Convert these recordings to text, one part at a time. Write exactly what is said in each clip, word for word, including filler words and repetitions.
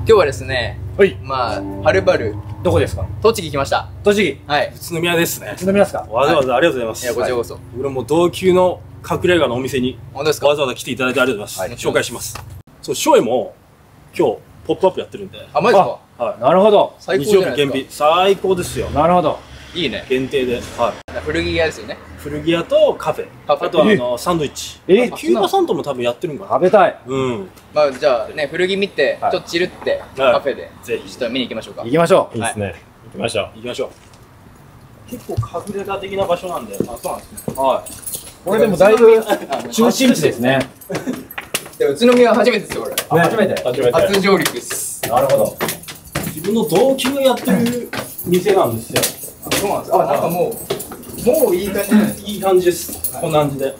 日はですね、 はい。 まあ、はるばる、 どこですか？ 栃木来ました。 栃木。 はい。 宇都宮ですね。 宇都宮ですか？ わざわざありがとうございます。 いや、こちらこそ。 俺も同級の隠れ家のお店に本当ですか？ わざわざ来ていただいてありがとうございます。 はい紹介します。そう、ショエも今日ポップアップやってるんで。 あ、マジですか？ はなるほど。 最高日曜じゃないですか。 日限定。最高ですよ。 なるほど。 いいね。 限定で。はい。 古着屋ですよね。 古着屋とカフェ。 カフェあとはあのサンドイッチ。 えキューバサンドも多分やってるんかな。 食べたい。 うん。 まあ、じゃあね、古着見て、ちはいょっとチルって、カフェで、 ぜひちょっと見に行きましょうか。 行きましょう。 いいですね。行きましょう。 行きましょう。結構隠れ家的な場所なんで。あ、そうなんですね。はい。 これでもだいぶ中心地ですね。 で宇都宮は初めてですよ、これ。 あ初めて。 初めて。 初上陸です。 なるほど。 自分の同級がやってる店なんですよ。 あ、そうなんです。あ、なんかもう、もういい感じ。 いい感じです。こんな感じで。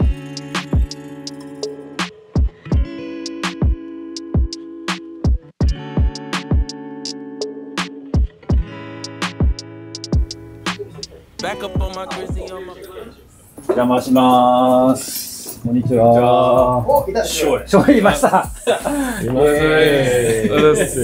お邪魔します。こんにちは。 お、いた。 ショエ。 しょいました。 います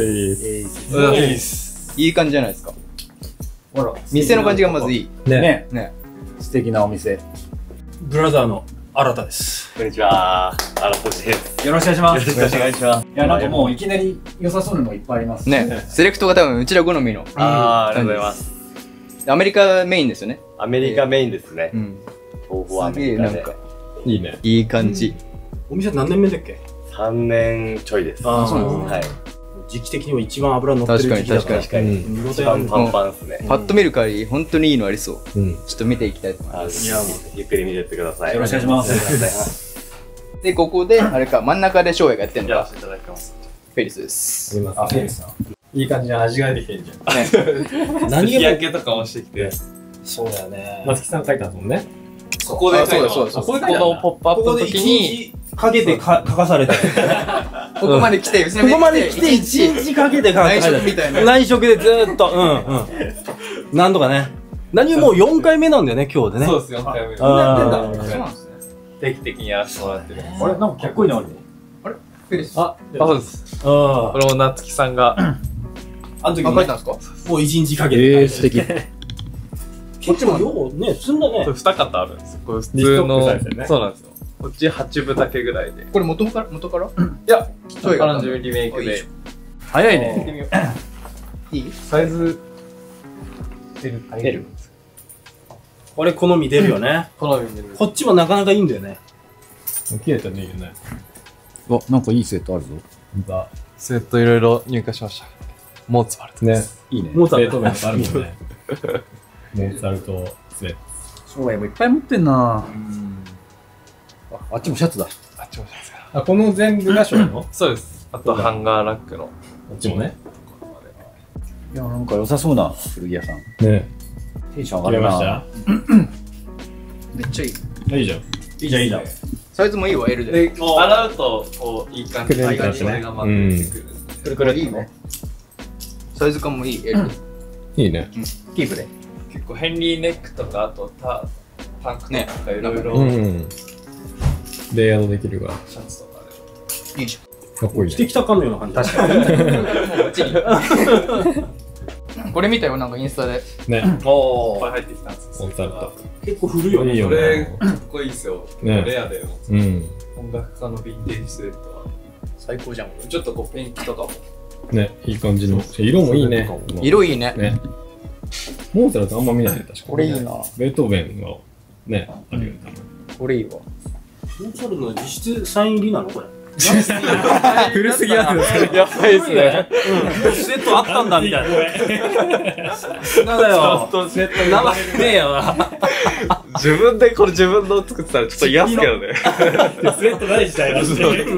いい感じじゃないですか。 ほら、 店の感じがまずいい。 ね、 ね。 素敵なお店。 ブラザーの新田です。 こんにちは。あらとしです。 よろしくお願いします。 よろしくお願いします。 いや、なんかもういきなり良さそうなのがいっぱいあります。 ね。セレクトが多分うちら好みの。 ああ、ありがとうございます。 アメリカメインですよね。 アメリカメインですね。 うん。 東方アメリカで。いいね。 いい感じ。 お店何年目だっけ？ さんねんちょいです。 あーそうなんはい。 時期的にも一番油乗ってる時期だから。 確かに確かに見応一えある番パンパンですね。 パッと見る限り、本当にいいのありそう。 うん。 ちょっと見ていきたいと思います。 いや、もうゆっくり見てってください。 よろしくお願いします。 で、ここで、あれか、真ん中で翔也がやってんのかやらせ。ていただきます。 フェリスです。 あ、そうですか。 いい感じの味が出てきてんじゃん。 何日焼がけとかもしてきて。 そうだよね。 松木さん書いたんですもんね。 ここでそうだそうだそうだ。 このポップアップの時に、 かけてか書かされた。 ここまで来て、 ここまで来て一日かけて書かされた。 内職みたいな内職でずーっと。うんうん。なんとかね。何もうよんかいめなんだよね、今日でね。 そうです、よんかいめ。 あーそうなんですね。 定期的にやらせてもらってる。 あれ、なんかかっこいいのあるね。 フェリス。 あ、そうです。 あこれも夏木さんが。 あの時あ、 にね書いたんですか？ もう一日かけて。 素敵。 こっちもようね、積んだね。 二型あるんですよ。これ普通リストッのクサイズでね。 そうなんですよ。こっちはちぶ丈ぐらいで。 これ元から元から？ いや、 翔也が彼女リメイクで。 早いね。 見てみよう。いい？ サイズ出る。出る。 これ好み出るよね。 好みに出る。 こっちもなかなかいいんだよね。 切れたねいいよね。 わ、なんかいいセットあるぞ。 スウェットいろいろ入荷しました。モーツァルトでねす。、 いいね。 モーツァルトベートーベンとあるもんね。モーツァルトスウェット。 そうや、もういっぱい持ってんな。あ、あっちもシャツだ。 あっちもじゃないですか。 あ、この全部がショーのこそうです。あとハンガーラックの。 っちもね。 いや、なんか良さそうな古着屋さん。 ね。 テンション上決めましがるな。 ためっちゃいい。 いいじゃん。いいじゃん、いいじゃん。 サイズもいいわ、L で。 で、洗うと、こう、いい感じくるんとにしてねそれがまとめてくる。 これこれいいね。サイズ感もいい、L で。 いいね。 キープで。 結構ヘンリーネックとか、あとタタンクトップとかいろいろうん。レイヤードできるから。 シャツとかいいじかっこいいね。 着てきたかのような感じ。確かに。 ゃん。もうバッチリ。これ見たよ、なんかインスタで。 ね。 で。おー。いっぱい入ってきたんですよ。 モーツァルト。 結構古いよね。 いいよこれ、 ね。 かっこいいですよ。 ねレアだよ。 うん。 音楽家のヴィンテージスウェットは。 最高じゃん。 ちょっとこう、ペンキとかも。 ね、いい感じの。色もいいね。 色いいね。 ね。モーツァルトあんま見ないね、確かに。 これいいな。 ベートーベンが、ね、あるよね、 これいいわ。 モーツァルトの実質サイン入りなのこれ。 古すぎやつやばいですね。 スウェットあったんだみたいな。なんだよ。 ちょっとスウェット長くねえよな。 自分でこれ自分の作ってたらちょっと嫌っすけどね。 スウェットない時代だし。それ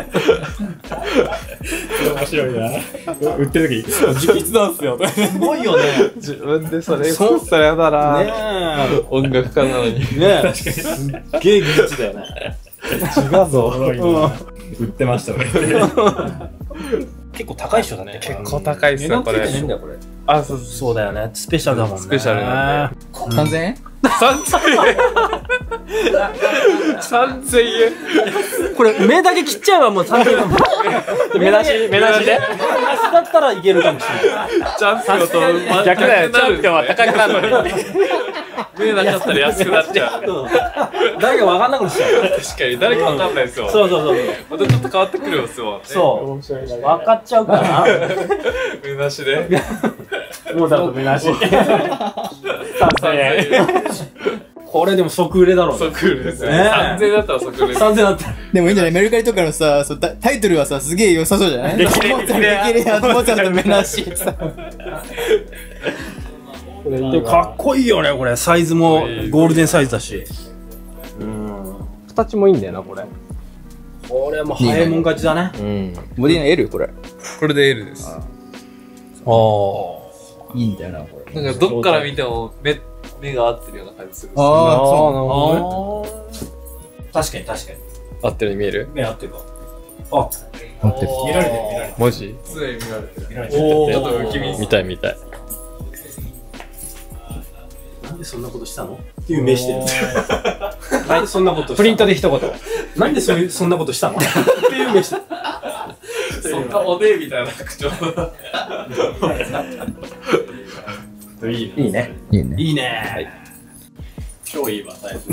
面白いな。売ってる時、直筆なんすよ。 すごいよね。 自分でそれ作ったら嫌だな。 ね音楽家なのに。 え。ねえ。すっげえ技術だよね。 違うぞ。売ってましたね。 結構高いっしょだね。 結構高いっすよ、これ。 んだよ、これ。 あ、そうそう。 そうだよね。スペシャルだもんね。 スペシャルなんさんぜんえん？ さんぜんえんさんぜんえん。 これ、目だけ切っちゃえばもうさんぜんえん。 目なし目なしで目なしだったらいけるかもしれない。 チャンピオンと逆だよ、チャンピオンは高くなるのに。 目なかったら安くなっちゃう。 誰か分かんなくなっちゃう。 確かに誰かわかんないですよ。 そうそうそう。 またちょっと変わってくるよ、そう。 そう。分かっちゃうから目なしで。 もうだと目なし。さんぜんえん。 これでも即売れだろうね。 即売れですね。 ねえさんぜんえんだったら即売れ。 さんぜんえんだったら。 でもいいんじゃない？メルカリとかのさ、そうタタイトルはさ、すげえ良さそうじゃない？ 激レアモーツァルト激レアモーツァルト目なしさ。 でもかっこいいよね、これ。サイズもゴールデンサイズだし。うん。 形もいいんだよな、これ。 これはもう早いもん勝ちだね。 うん。 ボディの L？ これ。 これで L です。 ああ。 いいんだよな、これ。 なんかどっから見ても目、目が合ってるような感じする。 ああ、 ああ、なるそほどね。 確かに確かに。 合ってるように見える？ 目合ってるか。あ、 う。待って。 見られてる見られてる。 文字？ 常に見られてる。 見られてる。 おちょっと不気味。 見たい見たい。 なんでそんなことしたのっていう目してる。なんでそんなことしたの？ プリントで一言。 なんでそういうそんなことしたのっていう目してる。 そんなおねえみたいな口調。 いいね。いいね。 いいね。 いいね。 超いいわ、サイズ。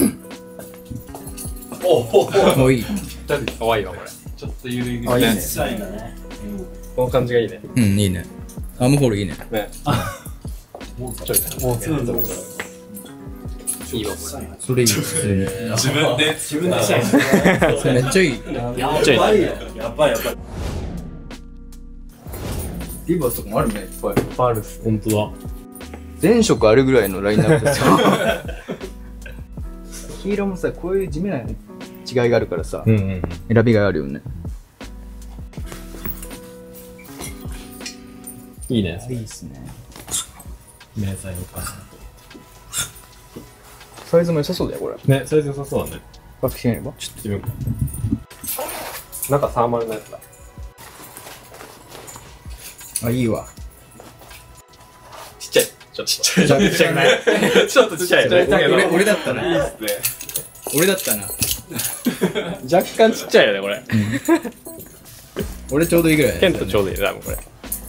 おおお。 もういい。 かわいいわ、これ。 ちょっとゆるいあ、いいね。 サインだね。 この感じがいいね。 うん、いいね。アームホールいいね。 ね。 もうちょい。 もうツーンとこいいわ、こそれいい。 自分で。 自分でサイン。 それめっちゃいい。 やばいよ。やばいやばい。 リバースとかもあるね、いっぱい。 れ。パールス。ほんとだ。 全色あるぐらいのラインナップですよ。黄色もさ、こういう地味な違いがあるからさ、 うんうん。 選びがいあるよね。 いいね。 いいっすね。 明細の感サイズも良さそうだよ、これ。 じ。ね、サイズ良さそうだね。 バックしてみれば。 ちょっと自分。なんかサーマルのやつだ。 あ、いいわ。 ちっちゃい。ちょっとちっちゃい。ちょっとちっちゃくない？ちょっとちっちゃいよね。 俺、俺だったな。 いいですね。 俺だったな。 若干ちっちゃいよね、これ。 俺ちょうどいいぐらい。 ケントちょうどいいね、多分これ。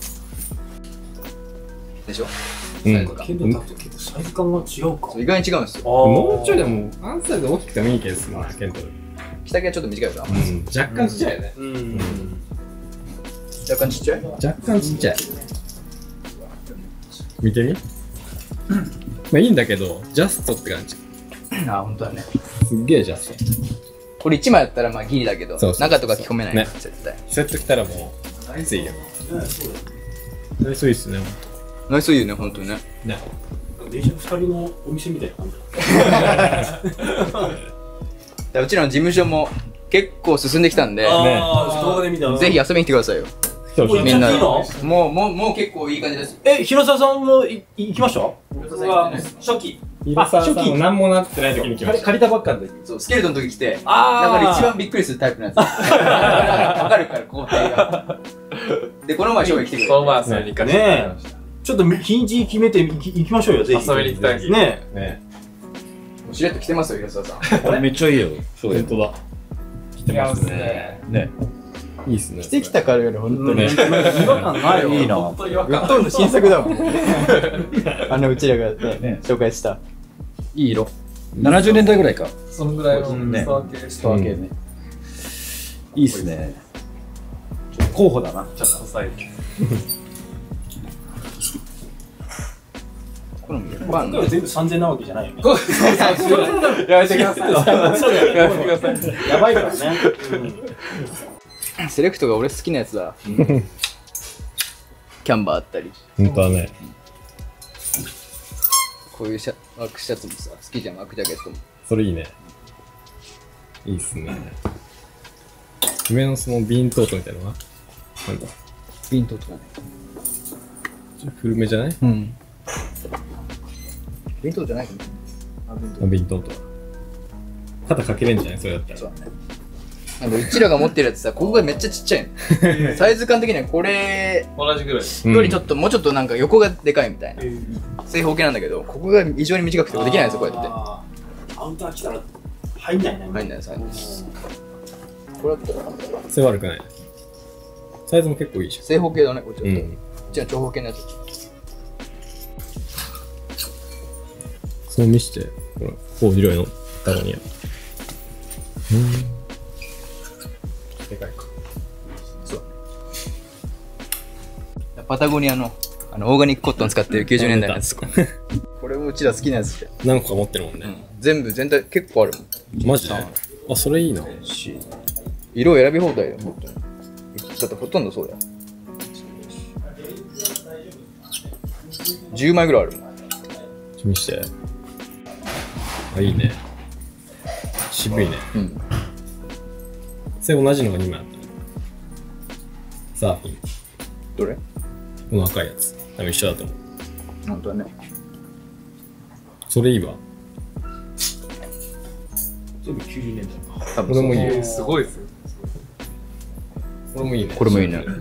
でしょ？ うん。 ケントと結構サイズ感が違うか。 そう意外に違うんですよ。 もうちょいでも、アンサイズ大きくてもいいケースな、ケント。 着丈はちょっと短いよな。 うん。若干ちっちゃいよね。 うん。 若干ちっちゃい。 若干ちっちゃい。見てみ？まあいいんだけど、ジャストって感じ。 あ、本当だね。 すっげえジャスト。 これいちまいだったらまあギリだけど、 そうそう中とか着込めない。 ね絶対。 セット来たらもう、ついよ。そういいっすね。 ナイスいいよね、本当にね。 ね。電車ふたりのお店みたいな感じ。 うちらの事務所も結構進んできたんで、 ああ、動画で見た。 ぜひ遊びに来てくださいよ。 そうそうみんなで。 いいのもう、もう、もう結構いい感じです。 え、広沢さんもい行きました？ 僕は初期。 広沢さんも何もなってない時に来ました。 借りたばっかの時。 そう、スケルトンの時来て、 あーだから一番びっくりするタイプなんですよ。わかるから、工程が。で、この前、翔が来てくれて。 この前遊びに行かせてもらいました。 ちょっと日にち決めて行き行きましょうよ、ぜひ。 遊びに行きたいねね。 しれっと来てますよ、広沢さん。 めっちゃいいよ。 そう、本当だ。来てますね。 ね。 いいっすね。 来てきたからより、本当に。 ね違和感ないよ。 いいな。 ほとんど新作だもん。あのうちらがねね紹介した。 いい色。ななじゅうねんだいぐらいか。 そのぐらいのねスター系スター系ね。いいっすね。候補だな。 ちょっと細い。 好みで。まあ、 今回全部さんぜんなわけじゃないよね。 やめてください。 そうだよやめてください。 やばいからね。 セレクトが俺好きなやつだ。キャンバーあったり、 本当はね。 こういうシャワークシャツもさ、好きじゃん、ワークジャケットも。 それいいね。いいっすね。上のそのビーントートみたいなのはなんだビントとかね。 ちょっと古めじゃないうん。ビントじゃないかな。あ、ビント。 ビーントートは。肩かけれんじゃないそれだったら。 そうだね。なんかうちらが持ってるやつさ、ここがめっちゃちっちゃいの。サイズ感的にはこれ同じぐらい。 うんよりちょっと、もうちょっとなんか横がでかいみたいな。正方形なんだけど、ここが異常に短くてできないんですよ、こうやって。 あカウンター来たら入んないね。 入んないです、入んない。これだったら、 それ悪くない。サイズも結構いいじ正方形だね、こっちは。 ゃん。うこん。 っちは長方形のやつ。 そう見して、ほら、こう広いの、ダゴニア。うん。でかいか。 パタゴニアの、あの、オーガニックコットン使ってるきゅうじゅうねんだいのやつ。これもうちら好きなやつで。 何個か持ってるもんね。 全部、全体結構あるもん。 マジで？あ、それいいな。 し、色選び放題だよ、本当に。だってほとんどそうだよ。じゅうまいぐらいあるもん。 見して。あ、いいね。渋いね。 うん。 それ同じのがにまいあったね。サーフィン。 どれ？ この赤いやつ。多分一緒だと思う。 本当だね。 それいいわ。 全部きゅうじゅうねんだいか。 多これもいいよ。 すごいですよ。 これもいいね。 これもいいね。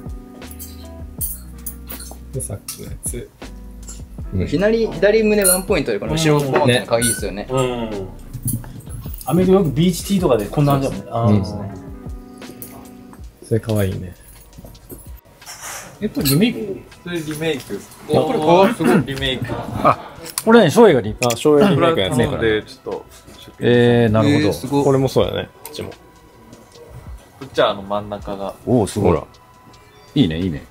で、さっきのやつ。うん左、左胸ワンポイントでこの後ろポンっての鍵いいっすよね。 うん。アメリカよくビーチティーとかでこんなんじゃんね。あうんあ、ですね。 それかわいいね。 えっと、リメイクそれリメイクです。 あこれかわいいすごいリメイク。 これね、翔英がリあ、醤油リこメイクのやつね。 れは頼んで、ちょっと、 えー、なるほど。 えーすごい。 これもそうだね。こっちも。 こっちはあの真ん中が。 おお、すごい。いいね、いいね。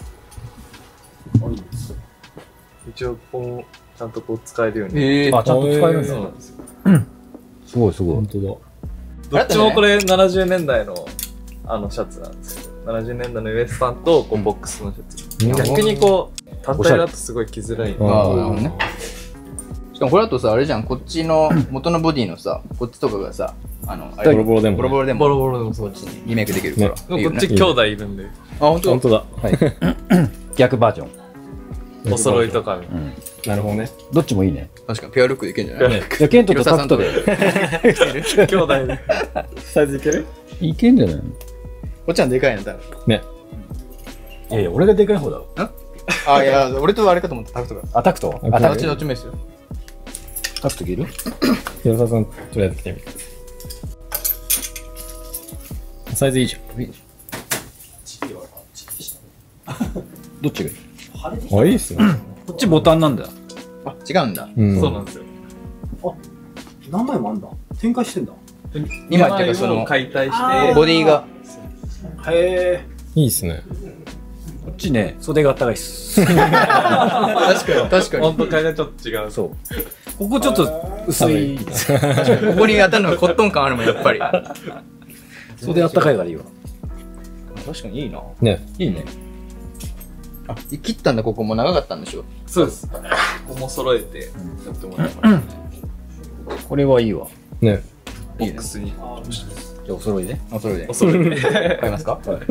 一応こう、ちゃんとこう使えるように。 えー、 あ、ちゃんと使えるんだ。 そうなんですよ。 すごい、すごい本。当だ。 どっちもこれななじゅうねんだいのあのシャツなんですけど、ななじゅうねんだいのウエスタンとこうボックスのシャツ。 うん逆にこう、単体だとすごい着づらい。 うんああ、なるほどね。しかもこれだとさ、あれじゃん、こっちの元のボディのさ、こっちとかがさ、あの、あれボロボロでもねボロボロでも、 ボロボロでもそうこっちにリメイクできるから。 ねいいよねこっち兄弟いるんで、 あ、本当本当だ。 逆バージョン。 お揃いとかに。 うん。 なるほどね。 どっちもいいね。 確かにペアルックでいけんじゃない？ いや、ケントとタクトで。 兄弟で。 サイズいける？ いけんじゃないの？ こっちはでかいの、多分。 ね。 いやいや、俺がでかい方だろ。 あ、いや、俺とあれかと思った、タクトが。 あ、タクトあ、 あタクどっちどっちもいいっすよ。 タクトいける？ 広沢さん、とりあえず来てみて。サイズいいじゃん。 どっちがいい？ あ、いいっすね。 こっちボタンなんだよ。 あ、違うんだ。 うん。 そうなんですよ。 何枚もあんだ。展開してんだ。 にまいっていうか、その、 解体あして、 ボディが。 へえ。 いいっすね。 こっちね、袖があったかいっす。 確かに、確かに。 本当買いがちょっと違う。 そう。ここちょっと薄い。 ここに当たるのがコットン感あるもん、やっぱり。 袖あったかいからいいわ。 確かにいいな。 ね。 いいね。 あ、切ったんだ、ここも長かったんでしょ。 そうです。ここも揃えてやってもらいましたね。 これはいいわ。 ね。 ボックスに。 じゃあお揃いで。 あ、それでお。揃えて。 買いますか？ いや、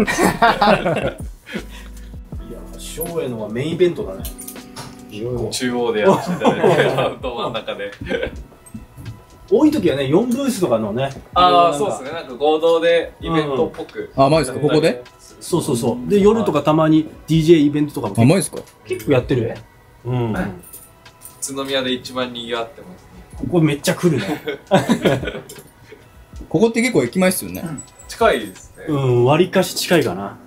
翔英のはメインイベントだね。 中央でやらせていただいて、ど真ん中で。 多い時はね、よんブースとかのね。 ああ、そうですね。なんか合同でイベントっぽく。 あ、マジですか？ここで？ そうそうそう。で、夜とかたまに ディージェー イベントとかもあ、マジですか？ 結構やってるね。うん。 宇都宮で一番賑わってますね。 ここめっちゃ来るね。 ここって結構駅前っすよね。 近いですね。 うん、割かし近いかな。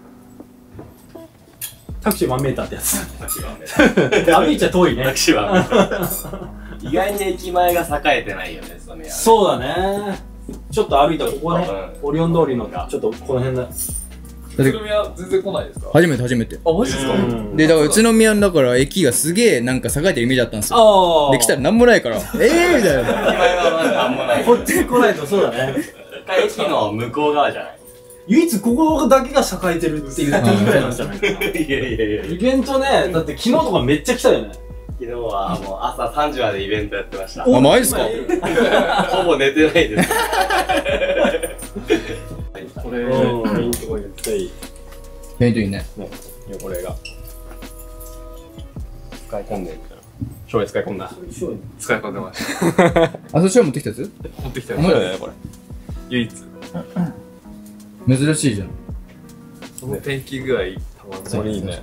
タクシーワンメーターってやつ。歩いちゃ遠いね。 私は意外に駅前が栄えてないよね、そのや。 そうだね。ちょっと歩いたらここね、 うオリオン通りのちょっとこの辺だ。 宇都宮全然来ないですか？ 初めて初めて。 あ、マジですか？ うんで、だから宇都宮のだから駅がすげえなんか栄えてるイメージだったんですよ。 ああ。 で、来たらなんもないから、ええーみたいな。 駅前はまだなんもない。 こっちに来ないとそうだね。 駅の向こう側じゃない。 唯一ここだけが栄えてるって言っていいぐらいなんじゃないかな。 いやいやいやイベントね、だって昨日とかめっちゃ来たよね。 昨日はもう朝さんじまでイベントやってました。 あ、マジっすか？ ほぼ寝てないです。 これ、 うんメインとこに絶対いい。 ペイントいいね。 これが。使い込んでるみたいな。醤油使い込んだ。 使い込んでました。 あ、そっちは持ってきたやつ？ 持ってきたあマジでよね、これ。唯一。 珍しいじゃん。 その天気具合、たまんない。 それいいね。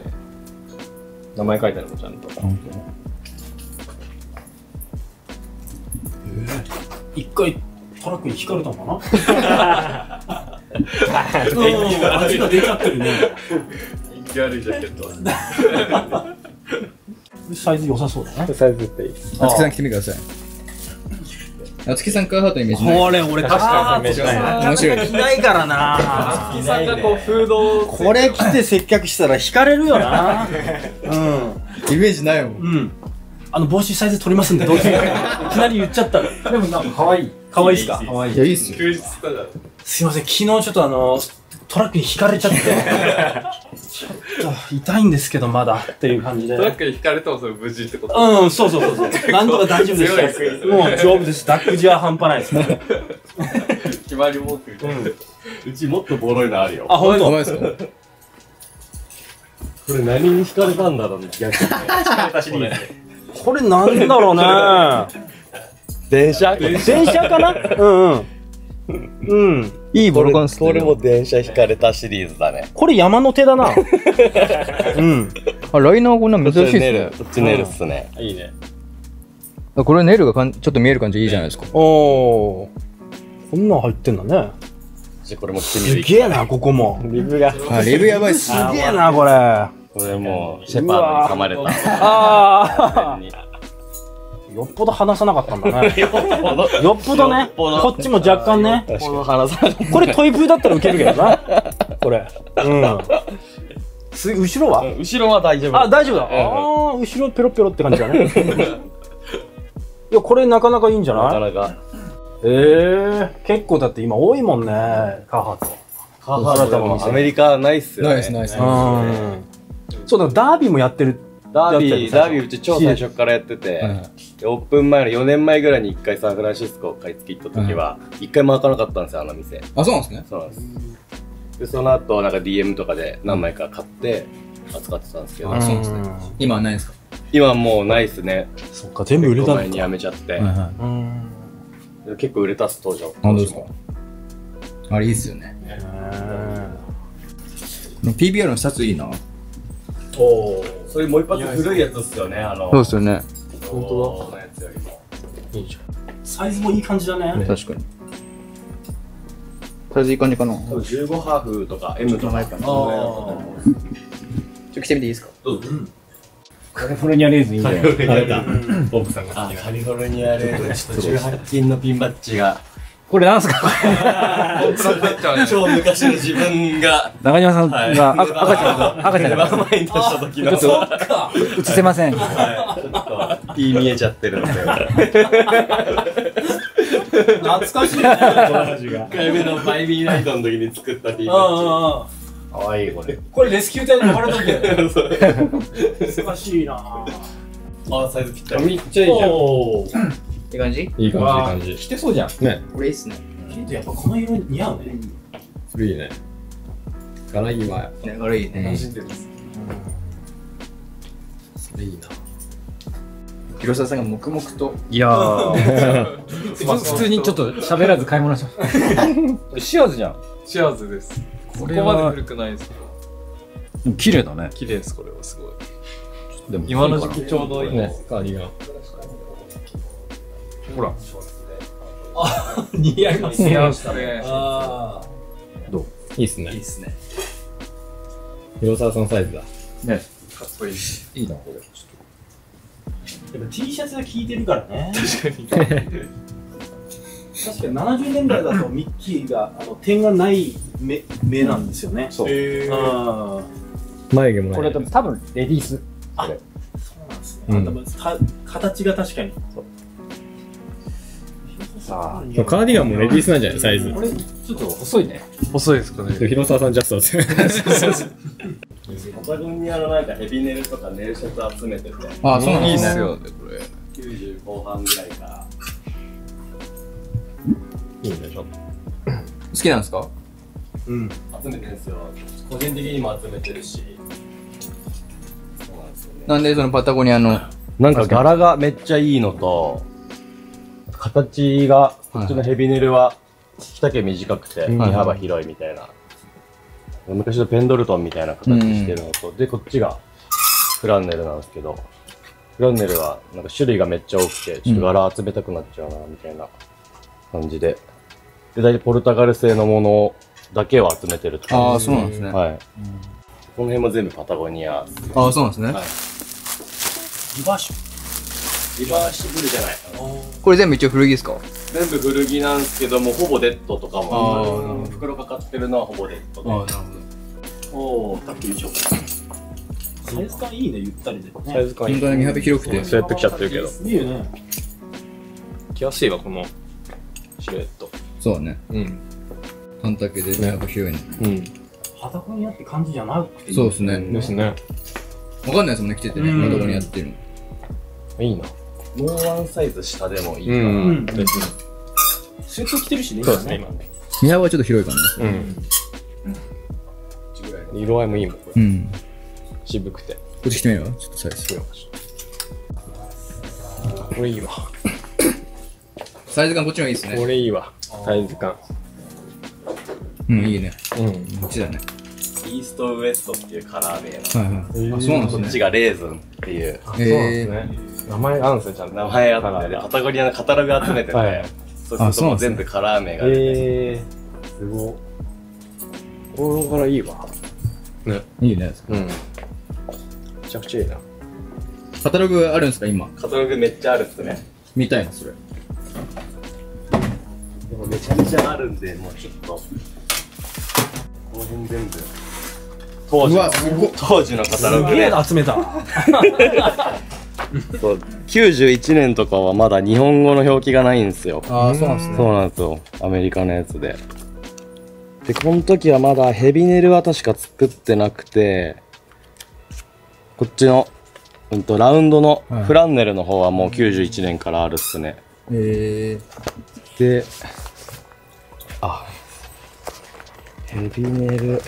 名前書いてあるもん、ちゃんと。 本当。 一回トラックに引かれたのかな。うん、味が出ちゃってるね。 人気悪いジャケット。 サイズ良さそうだね。 サイズっていい。 夏木さん来てみてください。夏木さんカーハートのイメージない。 これ俺確かに面白い。 着ないからな。 夏木さんがこうフードをこれ着て接客したら引かれるよな。うん。 イメージないもん。 うん。あの帽子サイズ取りますんでどうぞ。いきなり言っちゃったら。でもなんか可愛い。可愛いですか。可愛い。 いや、いいっすよ。 休日とかだ。 すいません、昨日ちょっとあのトラックに引かれちゃって、ちょっと痛いんですけどまだっていう感じで。 トラックに引かれてもそれ無事ってこと？ うん、そうそうそうそう。なんとか大丈夫でした。もう丈夫です。ダックジは半端ないですね。 決まり文句。うちもっとボロいのあるよ。 あ、本当。 お前ですか？ これ何に惹かれたんだろうね、逆に。惹かれたシリーズ。 これなんだろうね。 電車電車かな？うんうん。うん。 いいボロコンス。 これも電車引かれたシリーズだね。 これ山の手だな。うん。 あ、ライナーこんな珍しいっすね。 こっちネルっすね。 いいね。 これネルがかんちょっと見える感じいいじゃないですか。 おー。こんなん入ってんだね。 これも着てみする。 げえな、ここも。 リブが。 あ、リブやばいっすす。げえな、これ。 これもう、シェパードに噛まれた。 ああ。よっぽど離さなかったんだね。よっぽどね。こっちも若干ね。 この話さこれトイプーだったらウケるけどな。これ。うん。す後ろは？ 後ろは大丈夫。 あ、大丈夫だ。ああ、後ろペロペロって感じだね。いや、これなかなかいいんじゃない？ なかなか。 ええ、結構だって今多いもんね、カーハート。 カーハートもアメリカないっすよね。 ナイスナイス。 うん。そうだ、ダービーもやってる。 ダービー、ダービーうち超最初からやってて、オープン前のよねんまえぐらいにいっかいサンフランシスコ買い付け行った時は、いっかいも開かなかったんですよ、あの店。 あ、そうなんですね。 そうなんです。で、その後、なんか ディーエム とかで何枚か買って扱ってたんですけど、 あ、そうなんですね。今はないですか？ 今もうないっすね。 そっか、全部売れたの前にやめちゃって。 うん。 結構売れたっす、当時は。 本当ですか？あれいいっすよね。ピービーアール のシャツいいな。 おお。 そういうもう一発古いやつっすよね、あの。 そうっすよね。 本当だ。のやつよりも。 いいじゃん。サイズもいい感じだね。 確かに。サイズいい感じかな。 多分じゅうごハーフとか エム とか。ああ。 ちょっと着てみていいですか？ どうぞ。 カリフォルニアレーズンいいね。 ボブさんが。カリフォルニアレーズン、じゅうはち金のピンバッジが。 これなんすか？ 超昔の自分が。 中島さんが赤ちゃん、赤ちゃんが前に出した時の。 ちょっと、映せません。 はい。ちょっと、P 見えちゃってるんで。 懐かしいね、この味が。 いっかいめのバイビーナイトの時に作った P バッジ。かわいい、これ。 これレスキュー隊に呼ばれたんだよね。難しいなぁ。 あ、サイズぴったり。めっちゃいいじゃん。 いい感じ？ いい感じ、いい感じ。 着てそうじゃん。 ね。 これいいっすね。 やっぱこの色似合うね。 それいいね。柄いいわ。 ね、これいいね。 それいいな。 広沢さんが黙々と。 いやー。普通にちょっと喋らず買い物しました。シアーズじゃん。 シアーズです。ここまで古くないですけど。 綺麗だね。 綺麗です、これはすごい。 でも今の時期ちょうどいいね。カーディガン。 ほら。あ、似合いますね。 似合いますね。 あどう？いいっすね。 いいっすね。 広沢さんサイズだ。 ね。 かっこいい。 いいな、これ。やっぱ T シャツが効いてるからね。 確かに。 確かにななじゅうねんだいだとミッキーがあの点がない目目なんですよね。そう。 えあ眉毛もない。 これ多分多分レディース。あ、そうなんですね。 うん多分か形が確かに。さあ、 カーディガンもレディースなんじゃないサイズ。 これちょっと細いね。 細いですかね。 広沢さんジャストですよ。 パタゴニアのなんかヘビネルとかネルシャツ集めてて。 あ、そうなんいいっですね。 すよね、これ。 きゅうじゅう後半ぐらいから。 いいでしょ。 好きなんですか？ うん。 集めてるんですよ。個人的にも集めてるし。そうなんですよね。 なんでそのパタゴニアの。 なんか柄がめっちゃいいのと、形が、こっちのヘビネルは、引丈短くて、身幅広いみたいな。昔のペンドルトンみたいな形してるのと、で、こっちがフランネルなんですけど、 フランネルはなんか種類がめっちゃ多くて、ちょっと柄集めたくなっちゃうな、みたいな感じで。で、大体ポルトガル製のものだけを集めてるとか。 ああ、そうなんですね。 はい。この辺も全部パタゴニア。 ああ、そうなんですね。 はい。 リバーシブリバーシブルじゃない。 これ全部一応古着ですか？ 全部古着なんですけども、ほぼデッドとかあも。 ー袋かかってるのはほぼデッドで。 ああ、なるほおお、タッキーでしょ。 サイズ感いいね、ゆったりで。 サイズ感ど。本当に見幅広くて。 そうやってきちゃってるけど。 いいよね。 着やすいわ、このシルエット。 そうだね。 うん。 短丈で見幅広いね。 うん。 パタゴニアって感じじゃなくていい。 そうですね。 ですね。 わかんないですもんね、着ててね。 うんパタゴニアっていうの。 いいな。もうワンサイズ下でもいいかな。 うん。 うんですね。 スウェット着てるしね。 そうですね、今。 見幅はちょっと広いかもね。 うん。色合いもいいもん、これ。 うん。 渋くて。 こっち着てみるわ。ちょっとサイズ。 これいいわ。 サイズ感こっちの方がいいですね。 これいいわ。サイズ感。 うん、いいね。 うん。 こっちだね。 イーストウエストっていうカラー名の。 はいはい。あ、そうなんですね。 こっちがレーズンっていうそうなんですえね。名前あるんですね、ちゃんと。 名前あって、でパタゴニアのカタログ集めてて、 はいそうするともう全部カラー名が出て、 えー、すごい。これからいいわ。ね。 いいね。 うん。めちゃくちゃいいな。 カタログあるんですか、今。 カタログめっちゃあるっすね。 見たいな、それ。 でもめちゃめちゃあるんで、もうちょっと、この辺全部、当時のうわ、すごっ。 当時のカタログすげえで、 集めた。 そうきゅうじゅういちねんとかはまだ日本語の表記がないんですよ。 ああ、そうなんですね。 そうなんですよ。アメリカのやつで。で、この時はまだヘビネルは確か作ってなくて、こっちの、うんと、ラウンドのフランネルの方はもうきゅうじゅういちねんからあるっすね。 えで、あ、ヘビネル。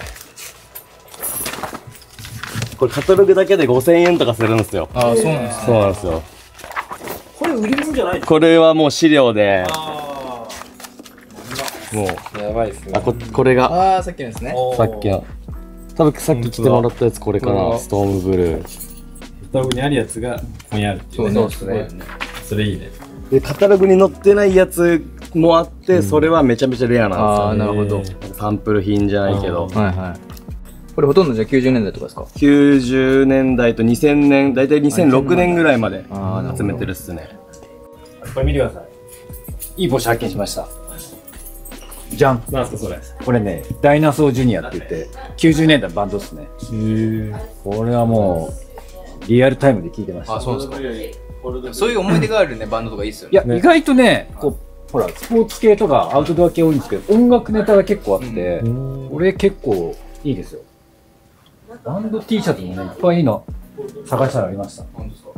これカタログだけでごせんえんとかするんですよ。 ー。ああ、そうなんですね。 そうなんですよ。 これ売り物じゃない。 これはもう資料で、 あもう、 やばいっすね。 あ、こ、これが、 ああ、さっきのですね。 さっきの。多分さっき着てもらったやつこれかな。 本当だストームブルー。 カタログにあるやつがここにあるっていうね。 そうですね。 それいいね。 で、カタログに載ってないやつもあって、それはめちゃめちゃレアああ、 なんですよ。 なるほど。 サンプル品じゃないけど。 はいはい。これほとんどじゃあきゅうじゅうねんだいとかですか？ きゅうじゅうねんだいとにせんねん、だいたいにせんろくねんぐらいまであーなるほど集めてるっすね。 これ見てください。いい帽子発見しました。じゃん。 なんすか、それ。 これね、ダイナソージュニアって言って、きゅうじゅうねんだいバンドっすね。これはもう、リアルタイムで聴いてました。 あ、そうですか。そういう思い出があるね、バンドとかいいっすよいね。 や、意外とね、こう、ほら、スポーツ系とかアウトドア系多いんですけど、音楽ネタが結構あって、俺結構いいですよ。バンド T シャツもね、いっぱいいいの探したらありました。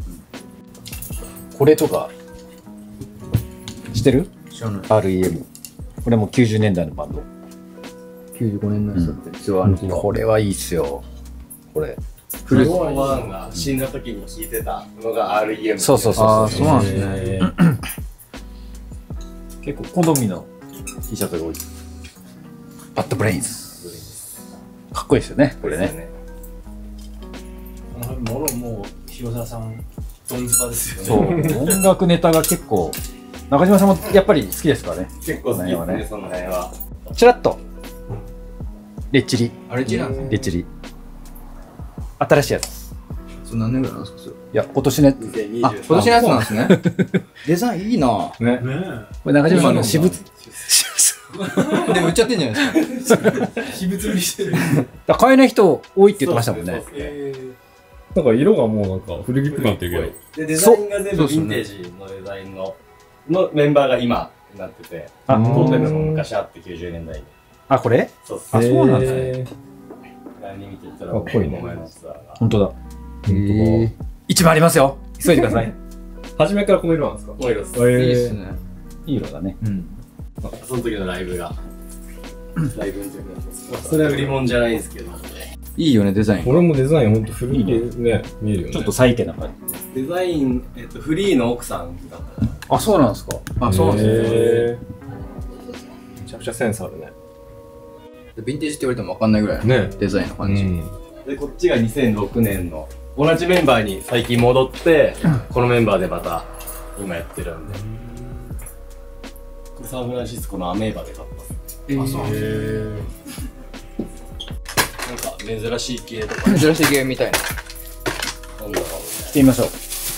これとか、知ってる？ 知らない。 アールイーエム。これもきゅうじゅうねんだいのバンド。 きゅうじゅうごねんのやつだって。ツアーの。 これはいいっすよ。これ。 フルスワンが死んだ時に聴いてたのが アールイーエム。 そうそうそうああ、そうなんですね。 結構好みの T シャツが多い。バッドブレインズ。かっこいいですよね、これね。 もろもう、広沢さん、ドンズバですよそう、音楽ネタが結構、中島さんもやっぱり好きですからね。 結構好きですね、その辺は。 チラッと。レッチリ。 あれ、違うんですね。 レッチリ。新しいやつ。 それ何年ぐらいなんですか、それ。 いや、今年ね。 あ、今年のやつなんですね。デザインいいな。 ね。 ねこれ中島さんの私物。 でも売っちゃってんじゃないですか。 秘密売りしてる。 だ買えない人多いって言ってましたもんね。 なんか色がもうなんか古着っぽくなってるけど。 で、デザインが全部ヴィンテージのデザインの、のメンバーが今になってて、 あトーテムも昔あってきゅうじゅうねんだいに。 あ、これそうっすあ、そうなんですね。 何見てたら、 かっこいいねお前のツアーが。 本当だ。 へえ。 一番ありますよ。急いでください。 初めからこの色なんですか？ もう色っす。 いいっすね。 いい色だね。 うん。 その時のライブが。ライブの時の。それは売り物じゃないんですけど。 いいよね、デザイン。 これもデザインほんと古いね、見えるよね。 ちょっとサイケな感じ。 デザイン、えっと、フリーの奥さんだったかあ、そうなんですか。 あ、そうなんですね。 へーめちゃくちゃセンスあるね。 ヴィンテージって言われても分かんないぐらいのねデザインの感じ。 うん。 ら。で、こっちがにせんろくねんの同じメンバーに最近戻って、このメンバーでまた今やってるんで。サンフランシスコのアメーバで買ったっす。 えー、あ、そう。 なんか珍しい系とか。 珍しいゲームみたいな。 なんだろう。 着てみましょう。 う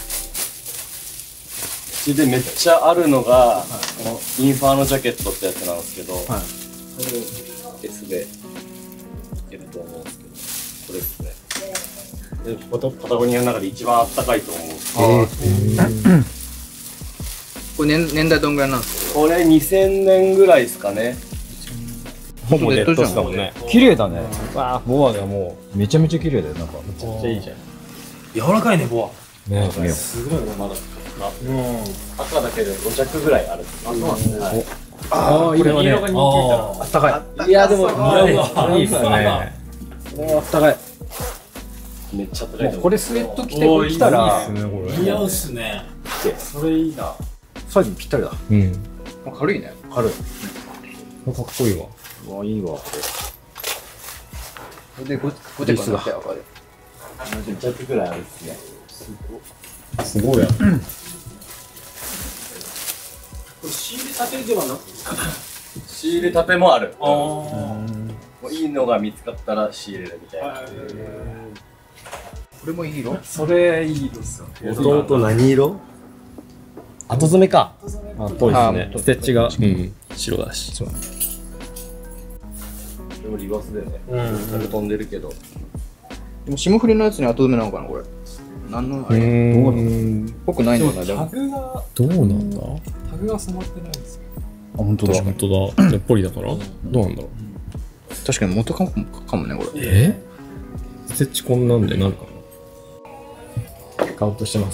ちでめっちゃあるのが、はい、このインファーノジャケットってやつなんですけど、はい、これ S でいけると思うんですけど、これですね。でパタゴニアの中で一番あったかいと思うんですけど、えー、 これ 年, 年代どんぐらいなんですか？ これにせんねんぐらいですかね。 ほぼデッドしたもんね。 綺麗だね。わあ、ボアがもうめちゃめちゃ綺麗だよ。なんかめちゃくちゃいいじゃん。 柔らかいね、ボア。 ね、 すごいね、まだ。うん。赤だけでご着ぐらいある。あ、そうなんですね。 ああ、いいね。色が人気だ。あったかい。いや、でも、いいっすね。もうあったかい。 めっちゃあったかい。 これスウェット着てきたら、 似合うっすね。 それいいな。サイズにぴったりだ。 うん。 軽いね。 軽い。 かっこいいわ。 うわ、いいわ。 これでごてかなって赤で。 めちゃくぐらいあるっすね。 すごいや。 これ仕入れたてではなく仕入れたてもある。ああ。いいのが見つかったら仕入れるみたいな。 これもいい色？ それいいですよ。 弟何色？後染めか。 あ、ぽいですね。ステッチが、うん、白だし。 でもリバースだよね。うん。飛んでるけど。 でも霜降りのやつに後染めなのかなこれ。何のあれ？どうなの？ぽくないんだな。でもタグがどうなんだ？ タグが染まってないんですよ。 あ、本当だ。 本当だ。じゃポリだからどうなんだろう。 確かに元かもかもねこれ。 え？ステッチこんなんでなるかな。買おうとしてます。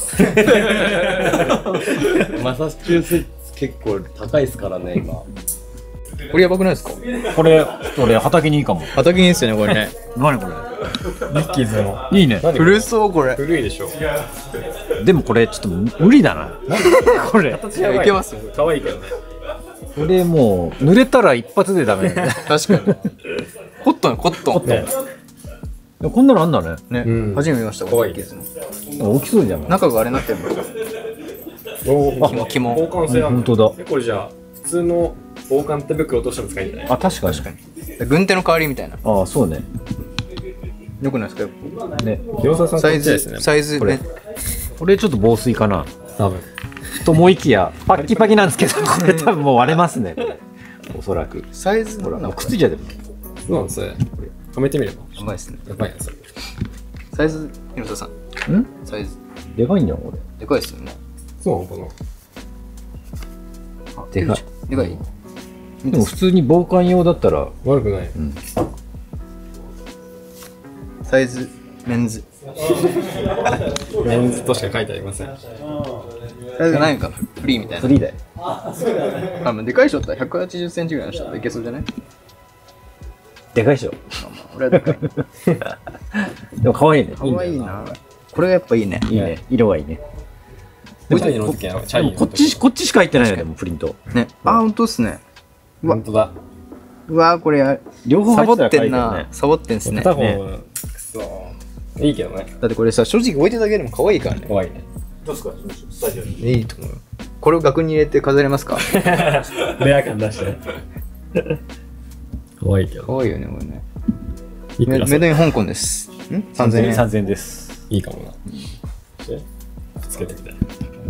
マサチューセッツ結構高いですからね今。 これやばくないですか？ これ、俺畑にいいかも。 畑にいいっすよねこれね。 何これ？ ミッキーズの。 いいね。 古そうこれ。 古いでしょ。 でもこれちょっと無理だな。これ。 いけますよ。 可愛いけどね。 これもう濡れたら一発でダメ。 確かに。コットンコットン。 こんなのあんだね。 ね、初めて見ました。 可愛いですね。 大きそうじゃん。 中があれになってるの。肝肝。 防寒性ある。 本当だ。 これじゃあ普通の防寒手袋としても使えるんじゃない？ あ、確かに。 軍手の代わりみたいな。 ああ、そうね。 よくないですか？ ね。 広沢さんサイズサイズね。 これちょっと防水かな。 多分。 と思いきやパッキパキなんですけど、これ多分もう割れますね。おそらく。 サイズほら、もうくっついちゃうでも。 そうなんですね。はめてみれば。 やばいですね。 やばいなそれ。 サイズ広田さん。 ん？ サイズでかいんだよこれ。 でかいですよね。 そうなのかな。 でかい。 でかい。 でも普通に防寒用だったら悪くない。 うん。 サイズメンズ。 メンズとしか書いてありません。 サイズがないのかフリーみたいな。 フリーだよ。 あ、でかい人だったらひゃくはちじゅっセンチぐらいの人だったらいけそうじゃない？ でかいでしょ。 俺はでかい。 でも可愛いね。 可愛いな。これがやっぱいいね。 いいね。色がいいね。 でもこっちこっちしか入ってないよでもプリント。 ね。あ、本当っすね。 本当だ。 うわ、これ両方サボって入ってたら可愛いけどんな。 ね。 サボってんすね。 片方ねくそいいけどね。 だってこれさ、正直置いてるだけでも可愛いからね。 可愛いね。 どうですかスタジオに。 いいと思う。これを額に入れて飾れますか？ レア感出して。可愛いけど。 可愛いよね、これね。 いくらメイドイン香港です。ん ?さんぜんえん。 さんぜんえんです。 いいかもな。で、つけてみたい。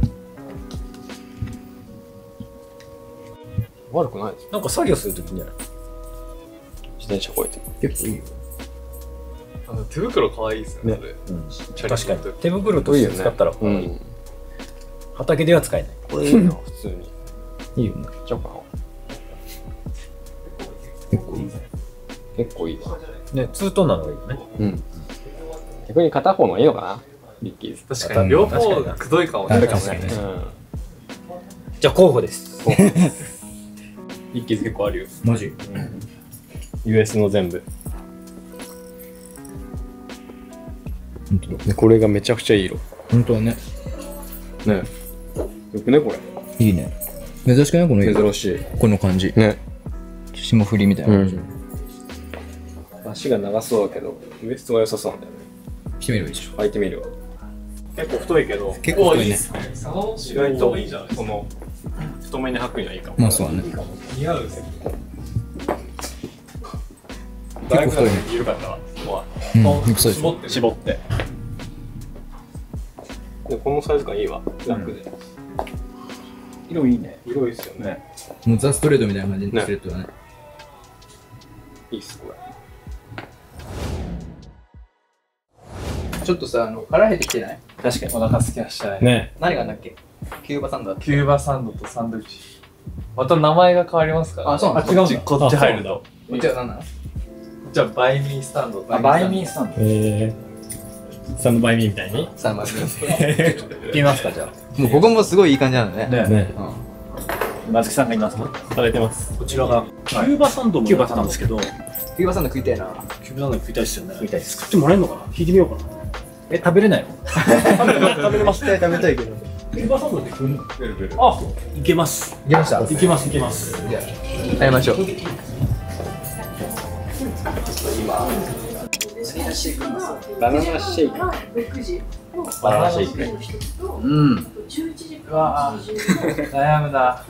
悪くないです。 なんか作業するときには自転車こうやって。 結構いいよ。 あの手袋可愛いですね。 ねそれ確かに手袋として使ったらうん。 畑では使えない。 これいいな、普通に。 いいよね。 じゃあ結構いいね。結構いいわ。 ね、ツートンなのがいいよね。 うん。逆に片方のがいいのかなリッキーズ。 確かに両方くどいかもね。 確かにね。 うん。 じゃあ候補です。 リッキーズ結構あるよ。 マジ？ ユーエス の全部。 本当だ。 でこれがめちゃくちゃいい色。 本当はね。 ね。よくねこれ。 いいね。珍しくないこの色。 珍しい。 この感じ。 ね。 霜降りみたいな感じ。 足が長そうだけど、ウエストが良さそうなんだよね。 してみればいいでしょ。 履いてみるわ。 結構太いけど、 結構太いね。 意外といいじゃない。その、太めに履くにはいいかも。 まあそうだね。 似合うね。 結構太いね。 緩かったわ。こうん、 こはそうでしょ。 絞って、絞って。で、このサイズ感いいわ。楽で。 色いいね。 色いいっすよね。 もうザ・ストレートみたいな感じにしてるってことだね。 いいっす、これ。 ちょっとさ、あの、腹減ってきてない？ 確かに。 お腹すきましたね。 ね。 何があんだっけ？キューバサンドだっけ？ キューバサンドとサンドイッチ。また名前が変わりますから、 あ、そうなの？ 違うんだ。 こっち入ると。 こっちは何なの？ じゃあ、バイミースタンド。 あ、バイミースタンド。 えー、スタンドバイミーみたいに。 さあ、まず。 行ってみますか、じゃもうここもすごいいい感じなんだね。 あ。ね。 ね。 うん。 松木さんがいますか？ されてます。 こちらが、キューバサンドもやったんですけど、 キューバサンド食いたいな。 キューバサンド食いたいっすよね。 食いたいです。 作ってもらえるのかな聞いてみようかな。 え、食べれないの？ 食べれます。 絶対食べたいけど。 キューバサンドって食うのあ、いけます。 いけました。 いけます、いけます。 じゃあ、食べましょう。 バナナシェイク。 バナナシェイク。 うん。 うわぁ、悩むな。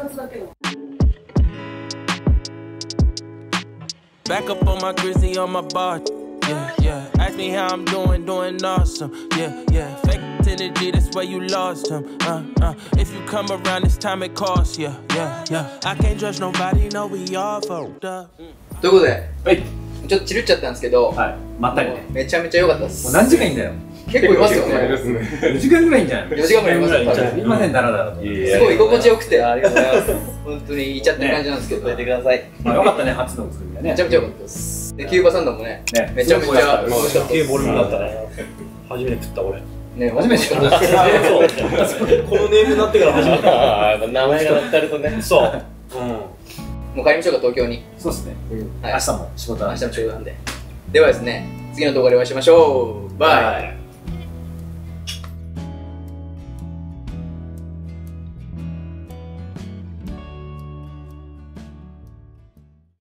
Back up on my grizzly on my bar. Yeah, yeah. Ask me how I'm doing, doing awesome. Yeah, yeah. Fake energy, that's where you lost him. Uh, uh. If you come around this time, it costs. Yeah, yeah, yeah. I can't judge nobody, no, we all fucked up. ということで、 はい。 ちょっとチルっちゃったんですけど、 はい。まったりね。 めちゃめちゃ良かったです。 何時間いいんだよ。 結構いますよね。 よじかんぐらいいいんじゃないの？ よじかんぐらいいますよ。 すいません、だらだらと。 すごい居心地よくて、ありがとうございます。本当にいっちゃってる感じなんですけど。 てください。 まあよかったね、初の作りがね。 めちゃめちゃ良かったです。で、キューバサンドもね、 ねめちゃめちゃ美味しかったです。 ボリュームだったね。初めて食った俺。 ね、初めて食った。 このネームになってから初めて。 ああ、名前が載ってるとね。 そう。うん。 もう帰りましょうか、東京に。 そうですね。 はい明日も仕事明日も仕事なんで。ではですね、次の動画でお会いしましょう。バイ。